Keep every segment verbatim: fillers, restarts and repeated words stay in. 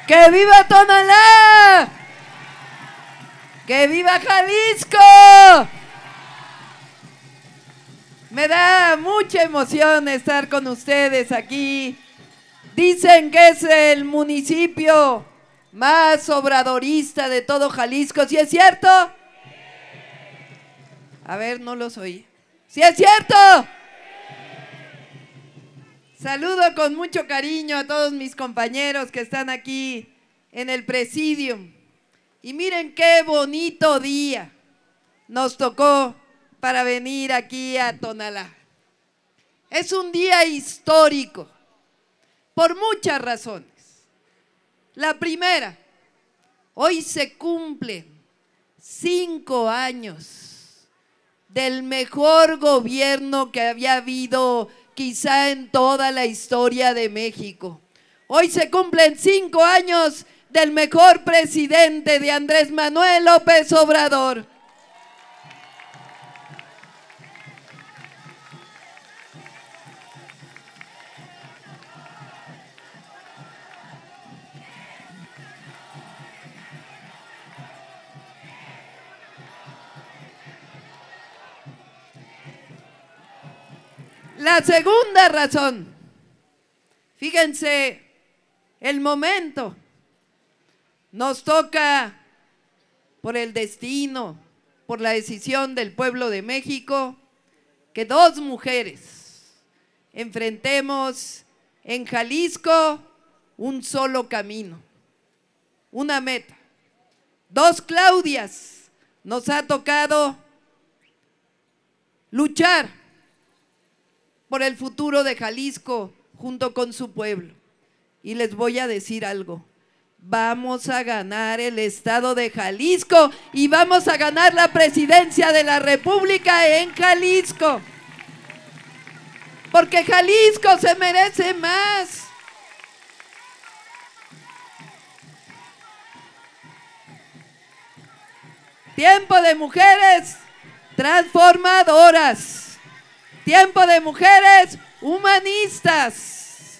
¡Que viva Tonalá! ¡Que viva Jalisco! Me da mucha emoción estar con ustedes aquí. Dicen que es el municipio más obradorista de todo Jalisco. ¿Sí es cierto? A ver, no los oí. ¿Sí es cierto? Saludo con mucho cariño a todos mis compañeros que están aquí en el Presidium. Y miren qué bonito día nos tocó para venir aquí a Tonalá. Es un día histórico por muchas razones. La primera, hoy se cumplen cinco años del mejor gobierno que había habido quizá en toda la historia de México. Hoy se cumplen cinco años del mejor presidente, de Andrés Manuel López Obrador. La segunda razón, fíjense el momento, nos toca por el destino, por la decisión del pueblo de México, que dos mujeres enfrentemos en Jalisco un solo camino, una meta. Dos Claudias nos ha tocado luchar por el futuro de Jalisco junto con su pueblo. Y les voy a decir algo, vamos a ganar el estado de Jalisco y vamos a ganar la presidencia de la República en Jalisco. Porque Jalisco se merece más. Tiempo de mujeres transformadoras. Tiempo de mujeres humanistas.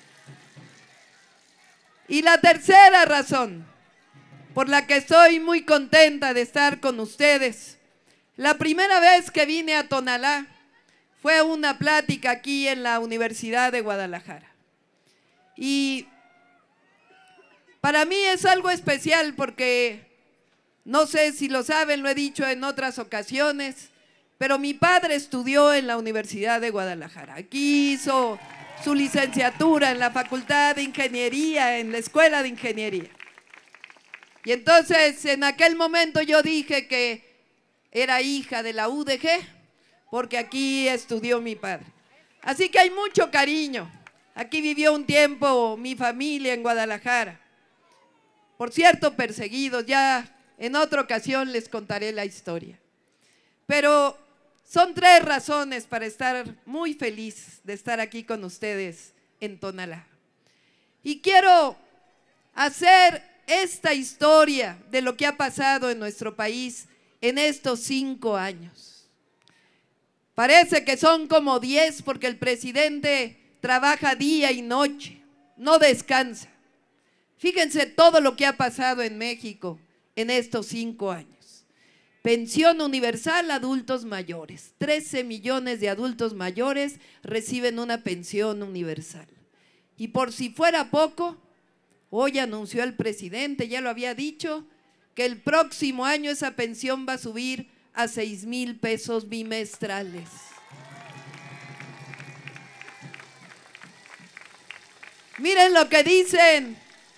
Y la tercera razón por la que estoy muy contenta de estar con ustedes. La primera vez que vine a Tonalá fue una plática aquí en la Universidad de Guadalajara. Y para mí es algo especial porque, no sé si lo saben, lo he dicho en otras ocasiones, pero mi padre estudió en la Universidad de Guadalajara. Aquí hizo su licenciatura en la Facultad de Ingeniería, en la Escuela de Ingeniería. Y entonces en aquel momento yo dije que era hija de la U D G, porque aquí estudió mi padre. Así que hay mucho cariño. Aquí vivió un tiempo mi familia en Guadalajara. Por cierto, perseguidos, ya en otra ocasión les contaré la historia. Pero son tres razones para estar muy feliz de estar aquí con ustedes en Tonalá. Y quiero hacer esta historia de lo que ha pasado en nuestro país en estos cinco años. Parece que son como diez porque el presidente trabaja día y noche, no descansa. Fíjense todo lo que ha pasado en México en estos cinco años. Pensión universal a adultos mayores. trece millones de adultos mayores reciben una pensión universal. Y por si fuera poco, hoy anunció el presidente, ya lo había dicho, que el próximo año esa pensión va a subir a seis mil pesos bimestrales. Miren lo que dicen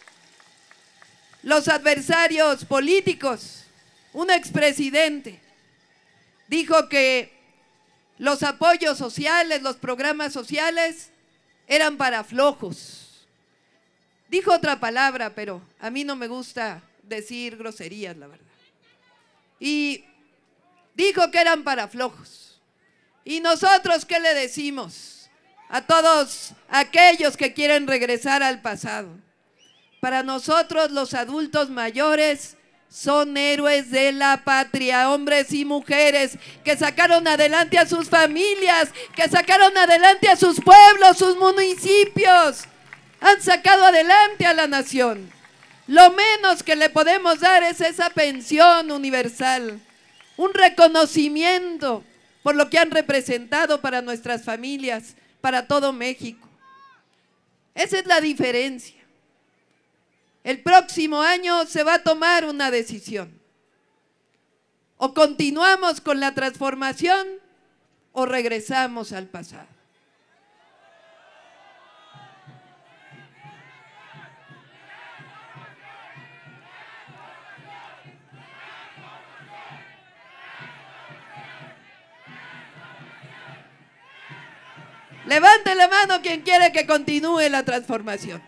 los adversarios políticos. Un expresidente dijo que los apoyos sociales, los programas sociales eran para flojos. Dijo otra palabra, pero a mí no me gusta decir groserías, la verdad. Y dijo que eran para flojos. ¿Y nosotros qué le decimos a todos aquellos que quieren regresar al pasado? Para nosotros los adultos mayores son héroes de la patria, hombres y mujeres que sacaron adelante a sus familias, que sacaron adelante a sus pueblos, sus municipios, han sacado adelante a la nación. Lo menos que le podemos dar es esa pensión universal, un reconocimiento por lo que han representado para nuestras familias, para todo México. Esa es la diferencia. El próximo año se va a tomar una decisión. O continuamos con la transformación o regresamos al pasado. Levante la mano quien quiere que continúe la transformación.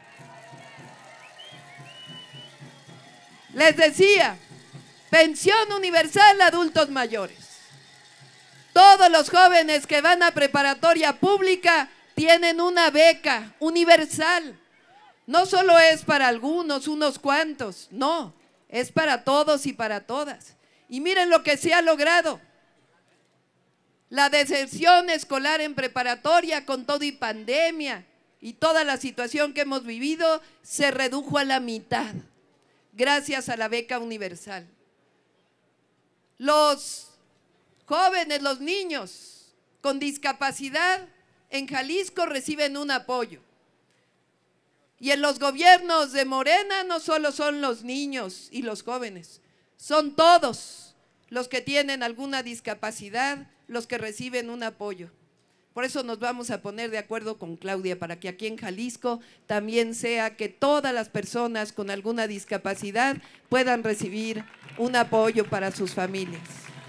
Les decía, pensión universal a adultos mayores. Todos los jóvenes que van a preparatoria pública tienen una beca universal. No solo es para algunos, unos cuantos, no, es para todos y para todas. Y miren lo que se ha logrado. La deserción escolar en preparatoria con todo y pandemia y toda la situación que hemos vivido se redujo a la mitad gracias a la beca universal. Los jóvenes, los niños con discapacidad en Jalisco reciben un apoyo. Y en los gobiernos de Morena no solo son los niños y los jóvenes, son todos los que tienen alguna discapacidad los que reciben un apoyo. Por eso nos vamos a poner de acuerdo con Claudia para que aquí en Jalisco también sea que todas las personas con alguna discapacidad puedan recibir un apoyo para sus familias.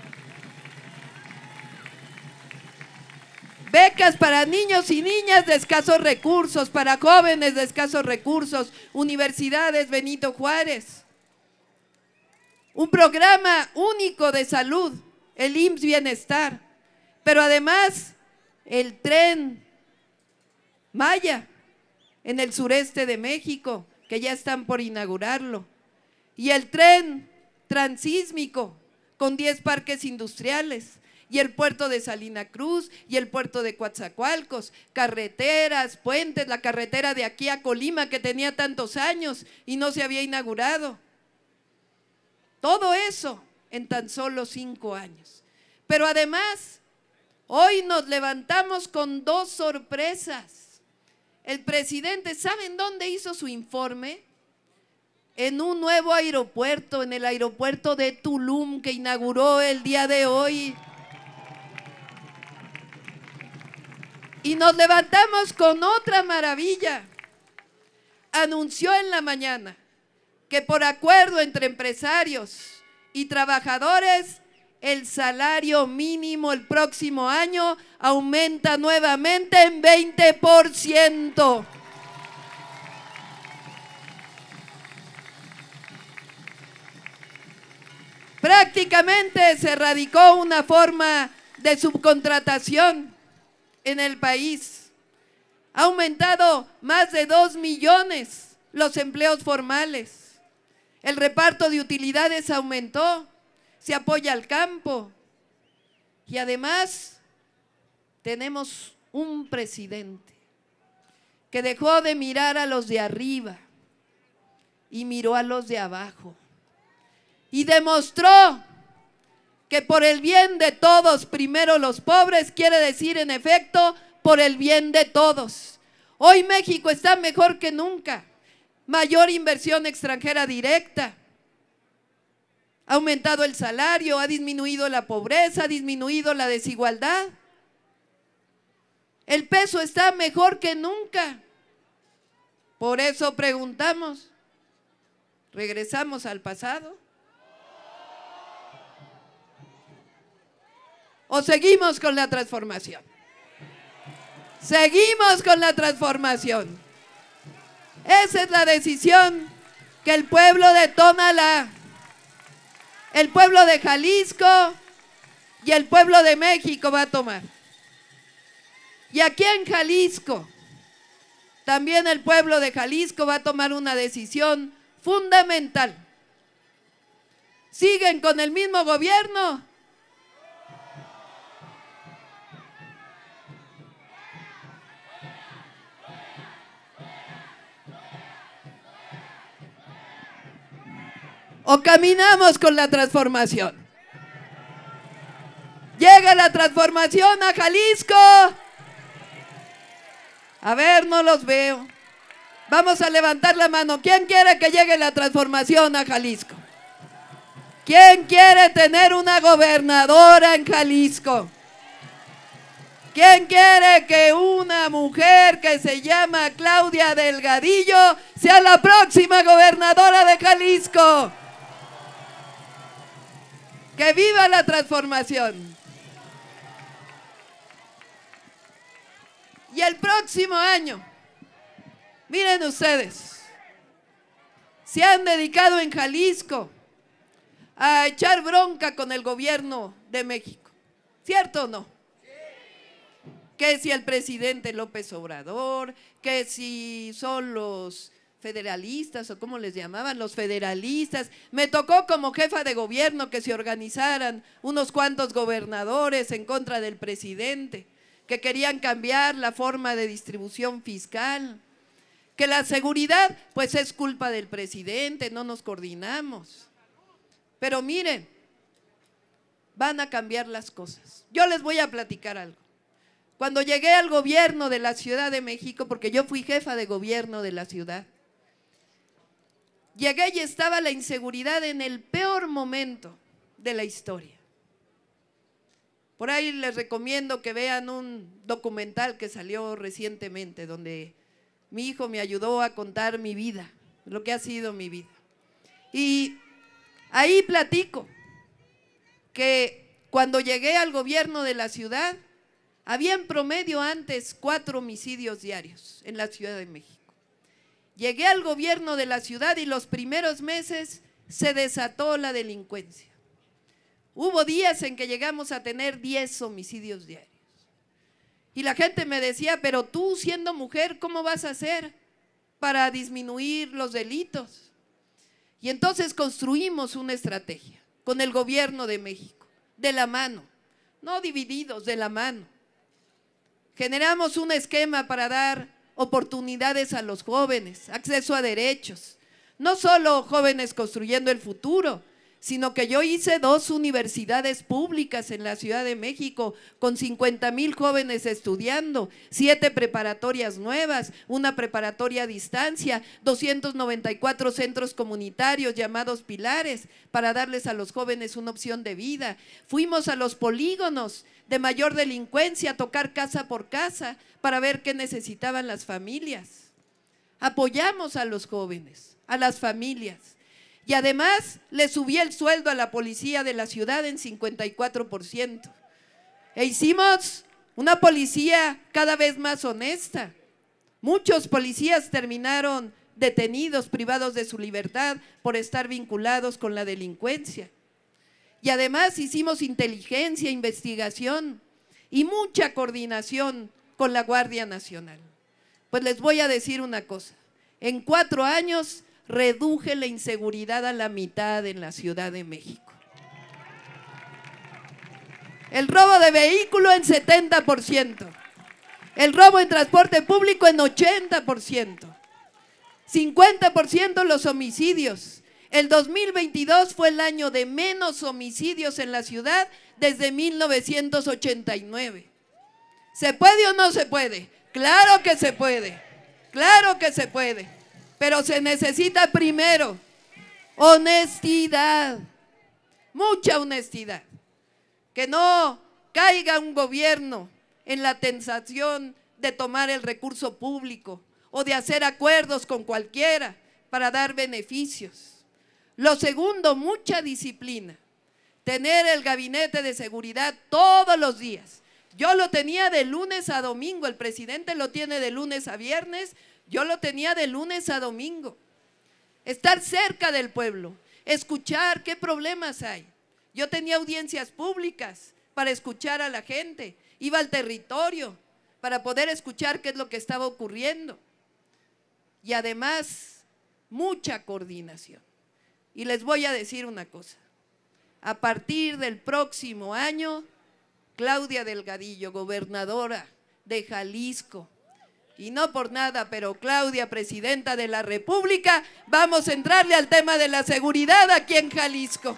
Becas para niños y niñas de escasos recursos, para jóvenes de escasos recursos, universidades Benito Juárez. Un programa único de salud, el I M S S Bienestar, pero además el tren Maya en el sureste de México, que ya están por inaugurarlo, y el tren transísmico con diez parques industriales, y el puerto de Salina Cruz, y el puerto de Coatzacoalcos, carreteras, puentes, la carretera de aquí a Colima que tenía tantos años y no se había inaugurado. Todo eso en tan solo cinco años. Pero además, hoy nos levantamos con dos sorpresas. El presidente, ¿saben dónde hizo su informe? En un nuevo aeropuerto, en el aeropuerto de Tulum, que inauguró el día de hoy. Y nos levantamos con otra maravilla. Anunció en la mañana que por acuerdo entre empresarios y trabajadores, el salario mínimo el próximo año aumenta nuevamente en veinte por ciento. Prácticamente se erradicó una forma de subcontratación en el país. Ha aumentado más de dos millones los empleos formales. El reparto de utilidades aumentó. Se apoya al campo y además tenemos un presidente que dejó de mirar a los de arriba y miró a los de abajo y demostró que por el bien de todos, primero los pobres, quiere decir en efecto por el bien de todos. Hoy México está mejor que nunca, mayor inversión extranjera directa. Ha aumentado el salario, ha disminuido la pobreza, ha disminuido la desigualdad. El peso está mejor que nunca. Por eso preguntamos, ¿regresamos al pasado? ¿O seguimos con la transformación? Seguimos con la transformación. Esa es la decisión que el pueblo de Tonalá, el pueblo de Jalisco y el pueblo de México va a tomar. Y aquí en Jalisco, también el pueblo de Jalisco va a tomar una decisión fundamental. ¿Siguen con el mismo gobierno? o caminamos con la transformación. Llega la transformación a Jalisco. A ver, no los veo. Vamos a levantar la mano. ¿Quién quiere que llegue la transformación a Jalisco? ¿Quién quiere tener una gobernadora en Jalisco? ¿Quién quiere que una mujer que se llama Claudia Delgadillo sea la próxima gobernadora de Jalisco? ¡Que viva la transformación! Y el próximo año, miren ustedes, se han dedicado en Jalisco a echar bronca con el gobierno de México, ¿cierto o no? Que si el presidente López Obrador, que si son los federalistas o cómo les llamaban, los federalistas. Me tocó como jefa de gobierno que se organizaran unos cuantos gobernadores en contra del presidente, que querían cambiar la forma de distribución fiscal, que la seguridad pues es culpa del presidente, no nos coordinamos. Pero miren, van a cambiar las cosas. Yo les voy a platicar algo. Cuando llegué al gobierno de la Ciudad de México, porque yo fui jefa de gobierno de la ciudad, llegué y estaba la inseguridad en el peor momento de la historia. Por ahí les recomiendo que vean un documental que salió recientemente, donde mi hijo me ayudó a contar mi vida, lo que ha sido mi vida. Y ahí platico que cuando llegué al gobierno de la ciudad, había en promedio antes cuatro homicidios diarios en la Ciudad de México. Llegué al gobierno de la ciudad y los primeros meses se desató la delincuencia. Hubo días en que llegamos a tener diez homicidios diarios. Y la gente me decía, pero tú siendo mujer, ¿cómo vas a hacer para disminuir los delitos? Y entonces construimos una estrategia con el gobierno de México, de la mano, no divididos, de la mano. Generamos un esquema para dar oportunidades a los jóvenes, acceso a derechos, no solo jóvenes construyendo el futuro, sino que yo hice dos universidades públicas en la Ciudad de México con cincuenta mil jóvenes estudiando, siete preparatorias nuevas, una preparatoria a distancia, doscientos noventa y cuatro centros comunitarios llamados pilares para darles a los jóvenes una opción de vida. Fuimos a los polígonos de mayor delincuencia a tocar casa por casa para ver qué necesitaban las familias. Apoyamos a los jóvenes, a las familias. Y además le subí el sueldo a la policía de la ciudad en cincuenta y cuatro por ciento. E hicimos una policía cada vez más honesta. Muchos policías terminaron detenidos, privados de su libertad por estar vinculados con la delincuencia. Y además hicimos inteligencia, investigación y mucha coordinación con la Guardia Nacional. Pues les voy a decir una cosa, en cuatro años reduje la inseguridad a la mitad en la Ciudad de México. El robo de vehículo en setenta por ciento, el robo en transporte público en ochenta por ciento, cincuenta por ciento los homicidios. El dos mil veintidós fue el año de menos homicidios en la ciudad desde mil novecientos ochenta y nueve. ¿Se puede o no se puede? Claro que se puede, claro que se puede. Pero se necesita primero honestidad, mucha honestidad. Que no caiga un gobierno en la tentación de tomar el recurso público o de hacer acuerdos con cualquiera para dar beneficios. Lo segundo, mucha disciplina. Tener el gabinete de seguridad todos los días. Yo lo tenía de lunes a domingo, el presidente lo tiene de lunes a viernes. Yo lo tenía de lunes a domingo. Estar cerca del pueblo, escuchar qué problemas hay. Yo tenía audiencias públicas para escuchar a la gente. Iba al territorio para poder escuchar qué es lo que estaba ocurriendo. Y además, mucha coordinación. Y les voy a decir una cosa. A partir del próximo año, Claudia Delgadillo, gobernadora de Jalisco, Y no por nada, pero Claudia, presidenta de la República, vamos a entrarle al tema de la seguridad aquí en Jalisco.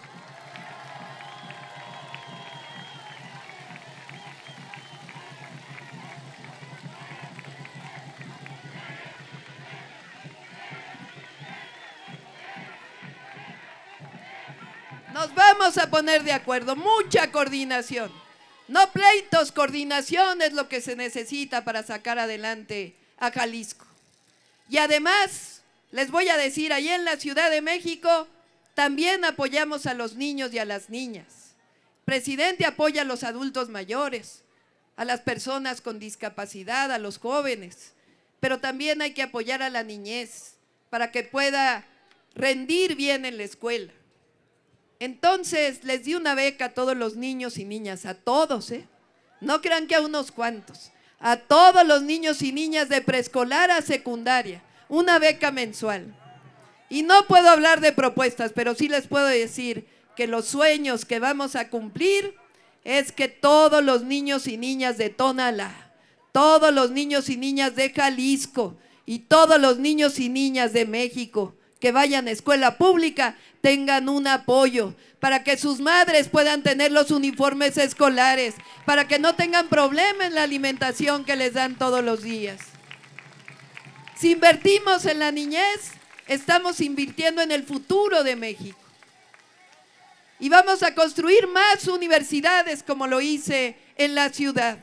Nos vamos a poner de acuerdo, mucha coordinación. No pleitos, coordinación es lo que se necesita para sacar adelante a Jalisco. Y además, les voy a decir, ahí en la Ciudad de México también apoyamos a los niños y a las niñas. El presidente apoya a los adultos mayores, a las personas con discapacidad, a los jóvenes, pero también hay que apoyar a la niñez para que pueda rendir bien en la escuela. Entonces, les di una beca a todos los niños y niñas, a todos, ¿eh? No crean que a unos cuantos, a todos los niños y niñas de preescolar a secundaria, una beca mensual. Y no puedo hablar de propuestas, pero sí les puedo decir que los sueños que vamos a cumplir es que todos los niños y niñas de Tonalá, todos los niños y niñas de Jalisco y todos los niños y niñas de México que vayan a escuela pública tengan un apoyo, para que sus madres puedan tener los uniformes escolares, para que no tengan problema en la alimentación que les dan todos los días. Si invertimos en la niñez, estamos invirtiendo en el futuro de México. Y vamos a construir más universidades como lo hice en la ciudad.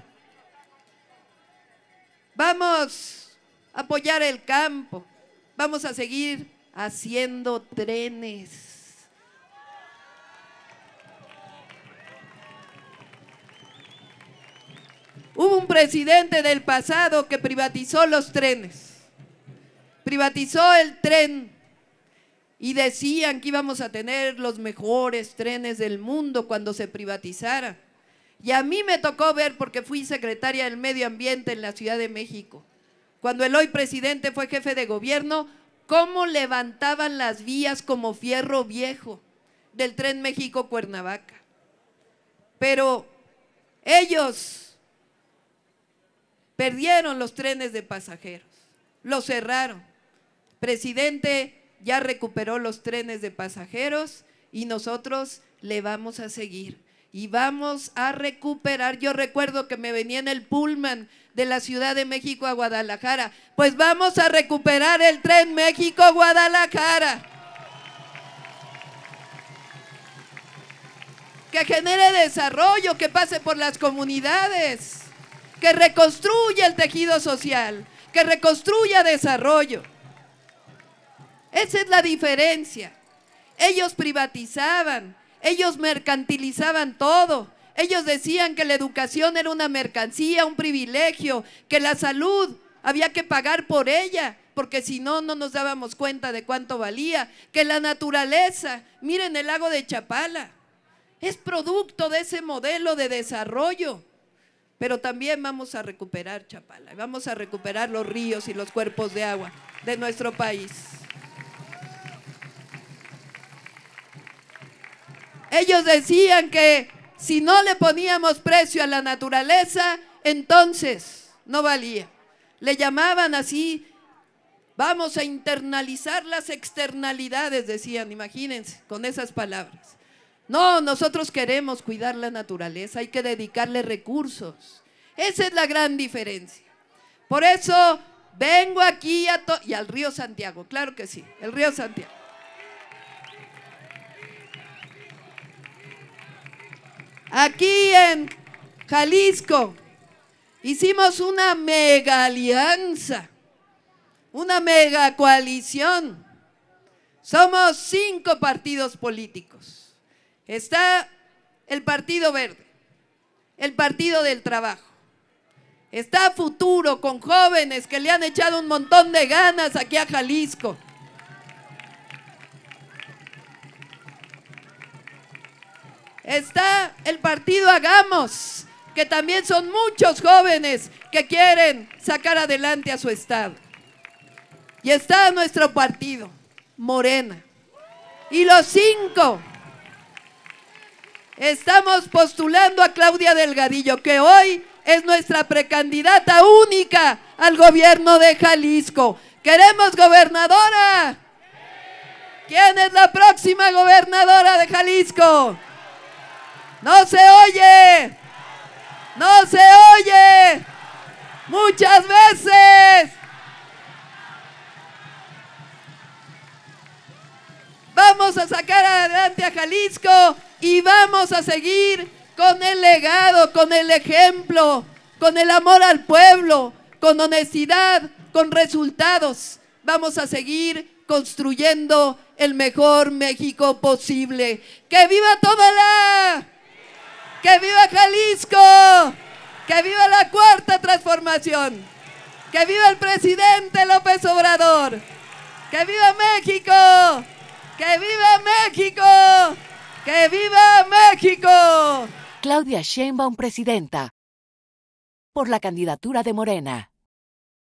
Vamos a apoyar el campo, vamos a seguir haciendo trenes. Hubo un presidente del pasado que privatizó los trenes, privatizó el tren y decían que íbamos a tener los mejores trenes del mundo cuando se privatizara. Y a mí me tocó ver, porque fui secretaria del Medio Ambiente en la Ciudad de México, cuando el hoy presidente fue jefe de gobierno, cómo levantaban las vías como fierro viejo del tren México-Cuernavaca. Pero ellos perdieron los trenes de pasajeros, los cerraron. El presidente ya recuperó los trenes de pasajeros y nosotros le vamos a seguir y vamos a recuperar. Yo recuerdo que me venía en el Pullman de la Ciudad de México a Guadalajara, pues vamos a recuperar el tren México-Guadalajara, que genere desarrollo, que pase por las comunidades, que reconstruya el tejido social, que reconstruya desarrollo. Esa es la diferencia. Ellos privatizaban, ellos mercantilizaban todo. Ellos decían que la educación era una mercancía, un privilegio, que la salud había que pagar por ella, porque si no, no nos dábamos cuenta de cuánto valía, que la naturaleza, miren el lago de Chapala, es producto de ese modelo de desarrollo. Pero también vamos a recuperar Chapala, vamos a recuperar los ríos y los cuerpos de agua de nuestro país. Ellos decían que si no le poníamos precio a la naturaleza, entonces no valía. Le llamaban así, vamos a internalizar las externalidades, decían, imagínense, con esas palabras. No, nosotros queremos cuidar la naturaleza, hay que dedicarle recursos. Esa es la gran diferencia. Por eso vengo aquí a to- y al río Santiago, claro que sí, el río Santiago. Aquí en Jalisco hicimos una mega alianza, una mega coalición. Somos cinco partidos políticos. Está el Partido Verde, el Partido del Trabajo, está Futuro, con jóvenes que le han echado un montón de ganas aquí a Jalisco. Está el Partido Hagamos, que también son muchos jóvenes que quieren sacar adelante a su estado. Y está nuestro partido, Morena. Y los cinco estamos postulando a Claudia Delgadillo, que hoy es nuestra precandidata única al gobierno de Jalisco. ¡Queremos gobernadora! ¿Quién es la próxima gobernadora de Jalisco? ¡No se oye! ¡No se oye! ¡Muchas veces! Vamos a sacar adelante a Jalisco y vamos a seguir con el legado, con el ejemplo, con el amor al pueblo, con honestidad, con resultados. Vamos a seguir construyendo el mejor México posible. ¡Que viva Tonalá! ¡Que viva Jalisco! ¡Que viva la Cuarta Transformación! ¡Que viva el presidente López Obrador! ¡Que viva México! ¡Que viva México! ¡Que viva México! Claudia Sheinbaum, presidenta, por la candidatura de Morena.